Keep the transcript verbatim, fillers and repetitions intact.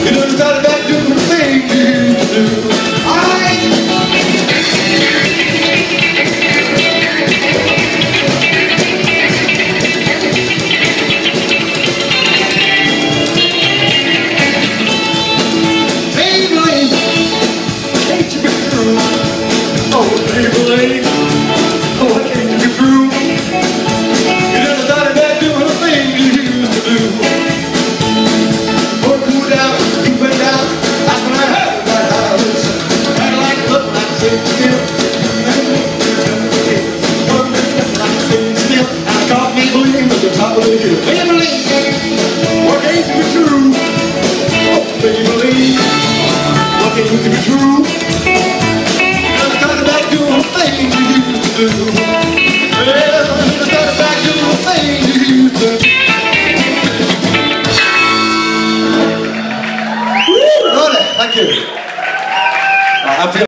You done started back doing the things you used to do. Alright. Maybelline, can't you be true? Oh, Maybelline, oh, can't you be true? You done started back doing the things you used to do. Boy, cool down, you went down. That's when I heard that house. Had like look like sitting still. One minute like sitting still. And I caught Maybelline at the top of the hill. Maybelline, what can't you be true? Oh, Maybelline, what can't you be true? You done started back doing the things you used to do. Well, you done started back doing the things you used to do. Woo! Thank you. Uh, I'm